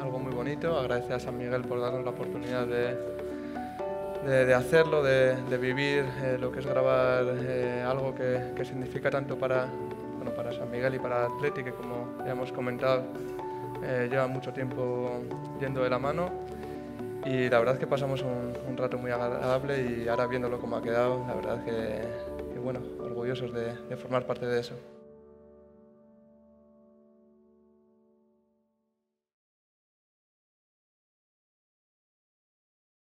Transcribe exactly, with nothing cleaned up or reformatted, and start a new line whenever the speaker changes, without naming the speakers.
algo muy bonito. Agradecer a San Miguel por darnos la oportunidad de, de, de hacerlo, de, de vivir eh, lo que es grabar eh, algo que, que significa tanto para, bueno, para San Miguel y para Athletic, que como ya hemos comentado, eh, lleva mucho tiempo yendo de la mano. Y la verdad es que pasamos un, un rato muy agradable y ahora viéndolo como ha quedado, la verdad es que, que bueno, orgullosos de, de formar parte de eso.